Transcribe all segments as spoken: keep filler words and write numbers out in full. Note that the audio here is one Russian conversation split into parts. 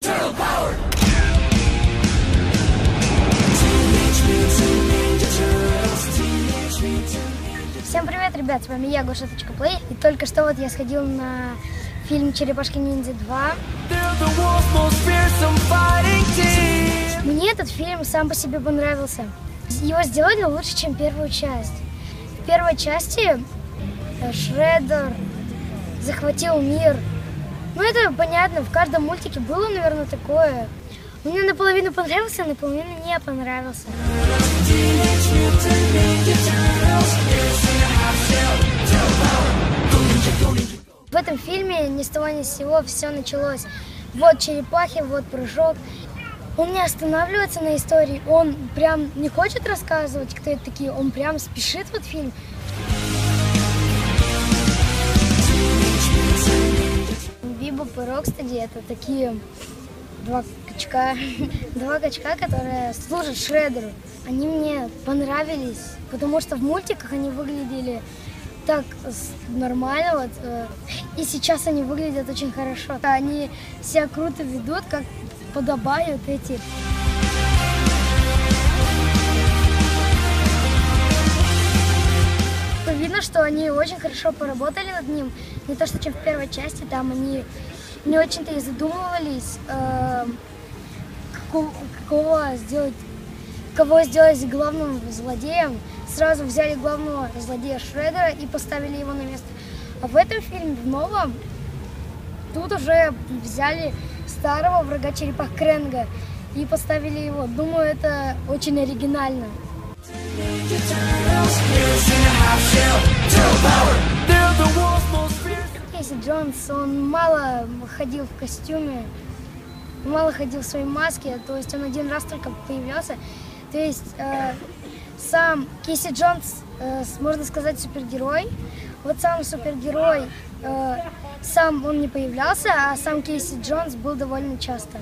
Всем привет, ребят, с вами я, Гоша.плей. И только что вот я сходил на фильм «Черепашки-ниндзя два». Мне этот фильм сам по себе понравился. Его сделали лучше, чем первую часть. В первой части Шреддер захватил мир. Ну, это понятно, в каждом мультике было, наверное, такое. Мне наполовину понравился, а наполовину не понравился. В этом фильме ни с того ни с сего все началось. Вот черепахи, вот прыжок. Он не останавливается на истории, он прям не хочет рассказывать, кто это такие, он прям спешит в этот фильм. Бибоп и Рокстеди — это такие два качка, два качка, которые служат Шреддеру. Они мне понравились, потому что в мультиках они выглядели так нормально, вот, и сейчас они выглядят очень хорошо. Они себя круто ведут, как подобают эти. Видно, что они очень хорошо поработали над ним. Не то, что чем в первой части, там они не очень-то и задумывались, э, какого, какого сделать, кого сделать главным злодеем. Сразу взяли главного злодея Шреддера и поставили его на место. А в этом фильме, в новом, тут уже взяли старого врага черепах Крэнга и поставили его. Думаю, это очень оригинально. Кейси Джонс, он мало ходил в костюме, мало ходил в своей маске, то есть он один раз только появлялся. То есть э, сам Кейси Джонс, э, можно сказать, супергерой. Вот сам супергерой, э, сам он не появлялся, а сам Кейси Джонс был довольно часто.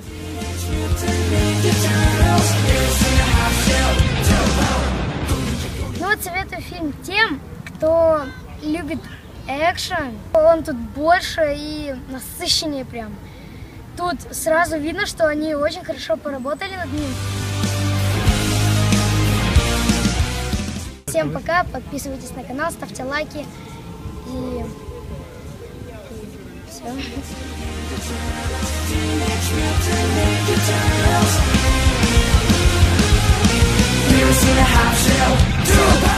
Ну вот советую фильм тем, кто любит экшен. Он тут больше и насыщеннее прям. Тут сразу видно, что они очень хорошо поработали над ним. Всем пока, подписывайтесь на канал, ставьте лайки и, и все.